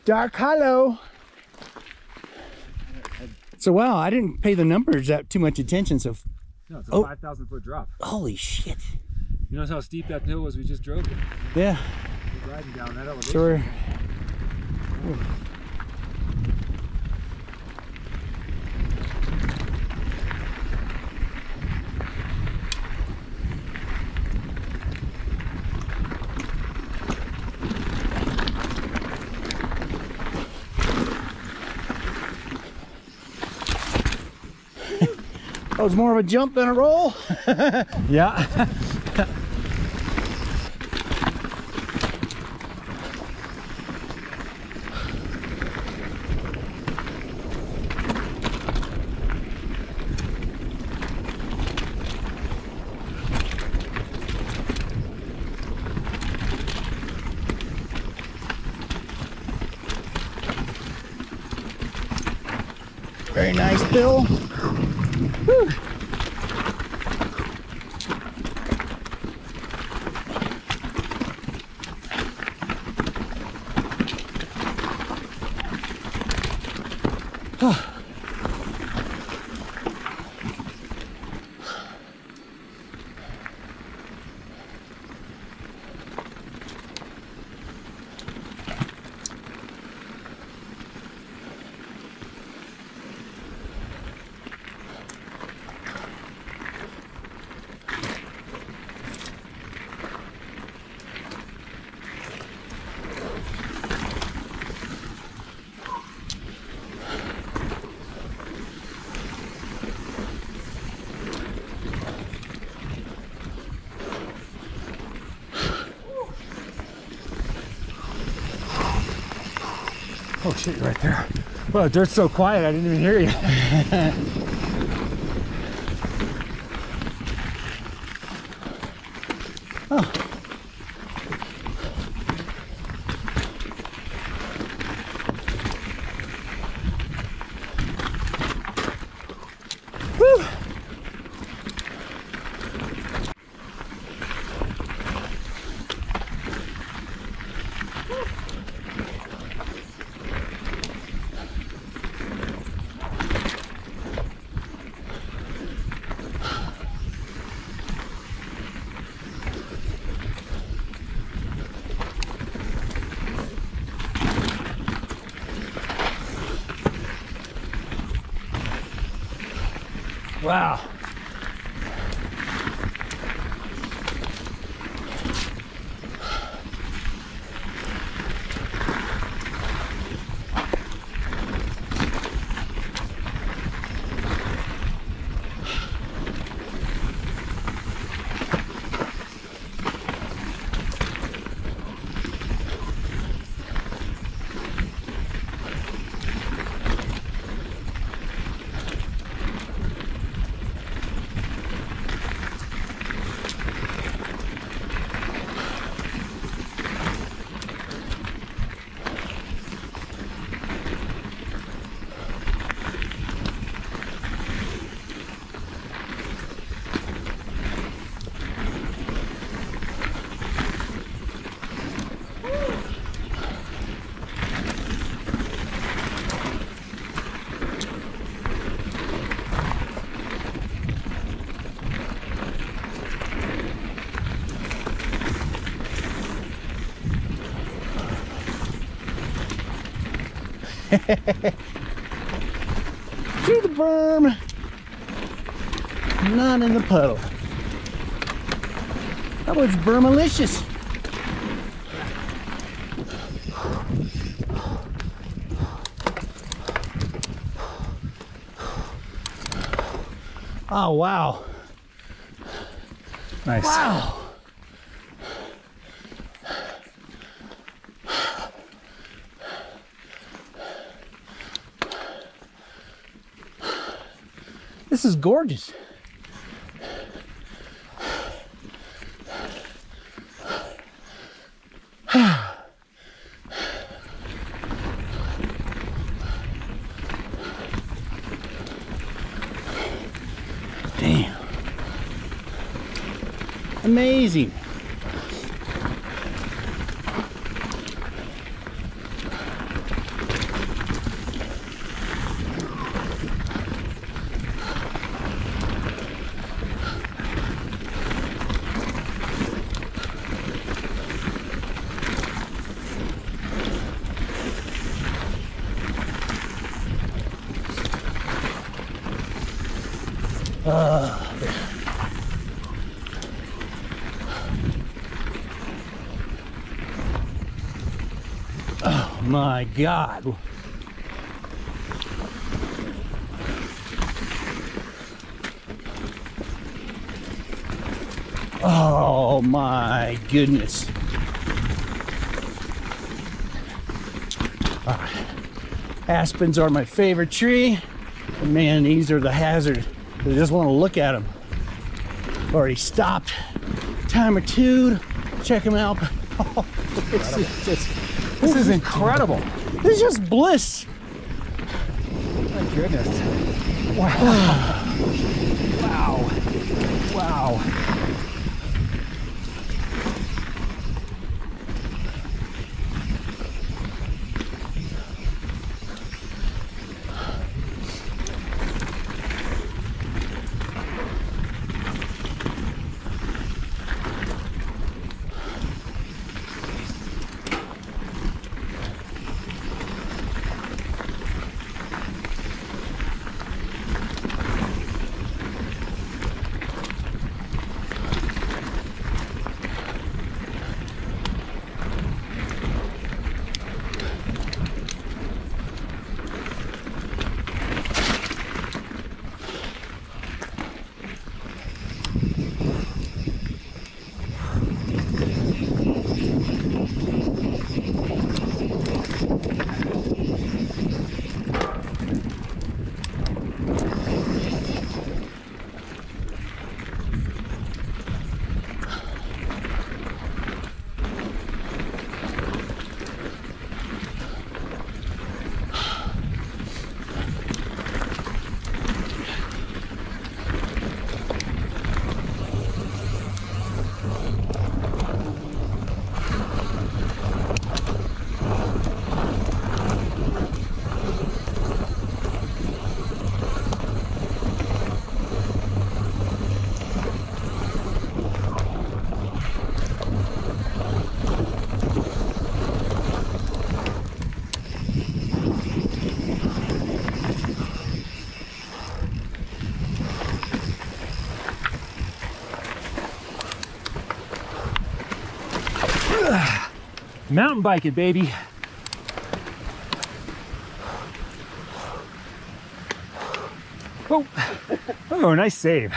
Dark Hollow. So wow, I didn't pay the numbers that too much attention. So no, it's a 5,000-foot drop. Holy shit! You notice how steep that hill was? We just drove it. Yeah. We're riding down that elevation. So we're... That was more of a jump than a roll. Yeah. Very nice, Bill. Whew. Oh shit, you're right there. Well, the dirt's so quiet, I didn't even hear you. Oh. Woo. Wow. Through the berm, not in the puddle. That was bermalicious. Oh wow. Nice. Wow. This is gorgeous. Damn. Amazing. Oh my God. Oh my goodness. Aspens are my favorite tree. And man, these are the hazard. I just want to look at them. Already stopped time or two, check them out. Oh, This is incredible. This is just bliss. My goodness. Wow. Wow. Wow. Mountain biking, baby. Oh, oh, nice save.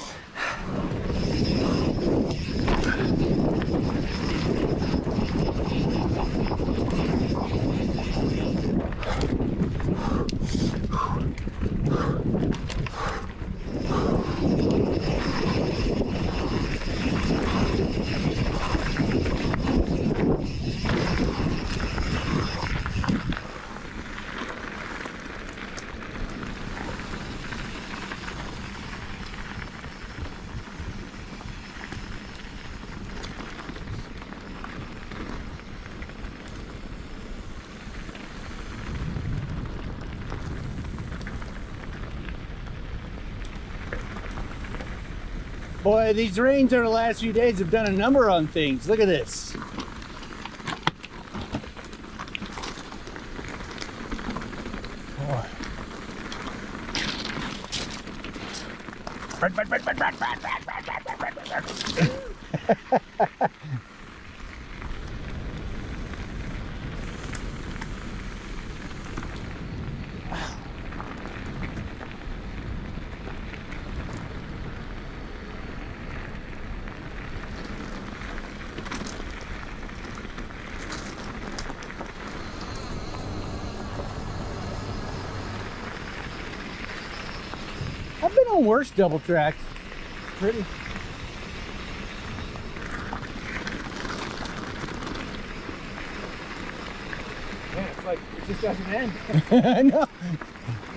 Boy, these rains over the last few days have done a number on things. Look at this. I've been on worse double tracks. Pretty. Man, it's like it just doesn't end. I know.